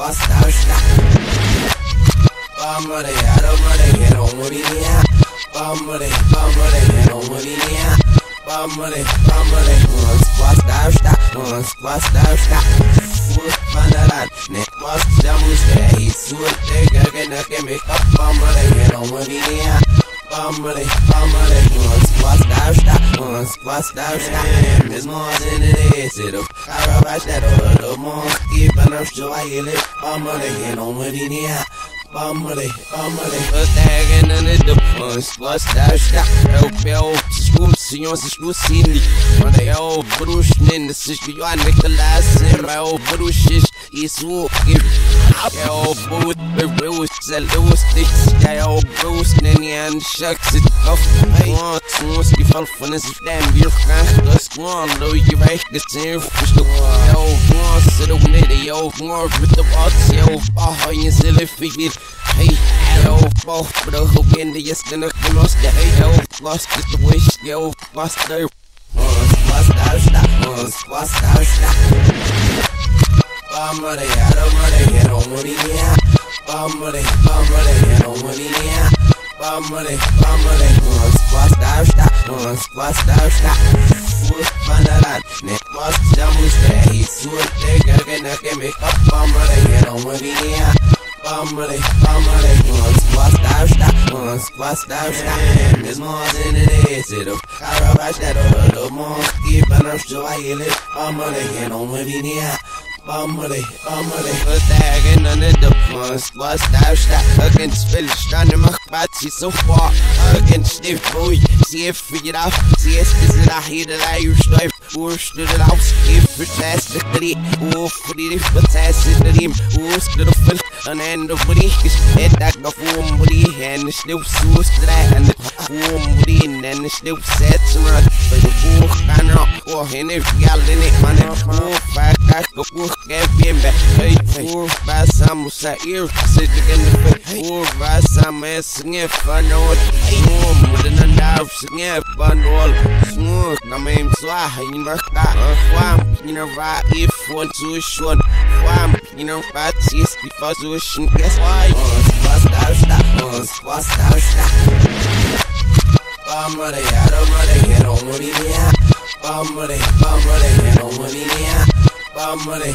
Basta. Bamare, Aromare, Romurinia. Bamare, Romurinia. Bamare, Basta. Manaran, Nick was Jamus, he's so big, I can make up Bamare, Romurinia. Bamare, Basta. Miss Mars in the air, sit up. I rush that other more, keep an up show I hear it. Bamare, Romurinia. Bamare, tagging in the Basta. Help, Senhor, se exclusive. Quando é o bruxo, nem nesses que eu ando que lá sempre é o bruxo. Isso é o bruxo, é o sticks, é o bruxo, nem é shucks. Uns que falam for nesses damn beer cantos, quando eu vai que sempre é o bruxo, é o nele, é o bruxo, with the box, é o barro, e se ele fica. Hey, yo, both for the hook in the yes, then I can lost the hey, yo, lost the wish, yo, Basta. Basta. Bamare, Aromare, Romurinia. Bamare, Romurinia. Bamare, Basta. Manaran, Nick was Jamus, he's so big, I can make up Bamare, Romurinia. Bamare, Basta. Miss Mars in the air, sit up. I rush that other more, keep an up show I hear it. Bamare, Romurinia. Bamare, tagging under the Basta. Against Phil, trying to make Batsy so far. Against Steve Boy, see if figured out. See if it's I hear that I used to have pushed it out. If it's ass the three, oh, for the fantastic dream, oh, still the filth, and end of the head that the form body, and the still source to that, and the form body, and the still sets around. But the book, I know, or in if y'all in it, man, oh, back, get him back. Hey, poor by some say ear, sit in the face. Poor by some sniff, I know it. Warm with an undoubt sniff, but all smooth. I mean, so I know that. You know, right if one too short. You know, right, yes, before you should guess why. Basta. Bamare, Aromare, Romurinia. Bamare, Romurinia. Bamare,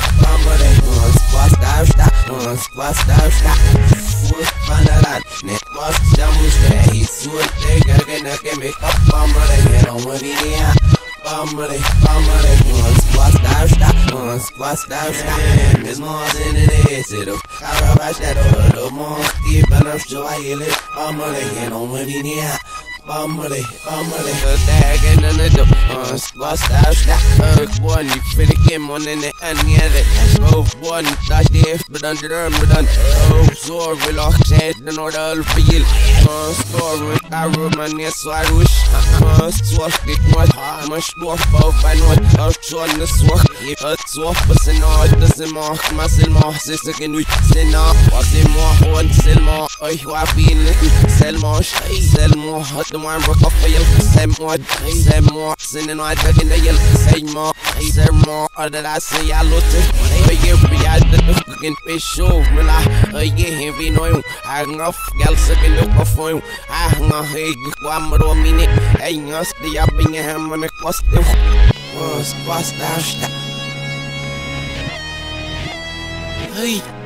Basta. Manaran, Nick was Jamus, he's so big, I can make up Bamare, Romurinia. Bamare, Basta. Miss Mars in the air, sit up. I rush that other more, keep an up show I hear it. Bamare, Romurinia. Bamare, tagging under the Basta. One, you feel the game on in the end, both one, that's the F, but under them, oh, so relax, the northern field. Story, I wrote my name, so I wish. Swap it, much more both, I know it, I'll show the swap. It's off, but it's not, doesn't mark, muscle more, sister can we send off, what's it more, one, sell more, I have been sell more, the one work off for you, say more, sending out back in the yellow, say more, other I say I look it, but you be out the cooking fish show, when I get heavy no, I hang off, gal sucking the phone, I hang on, hey, one more minute, hang us the up in your hand on the costume, Basta. Hey.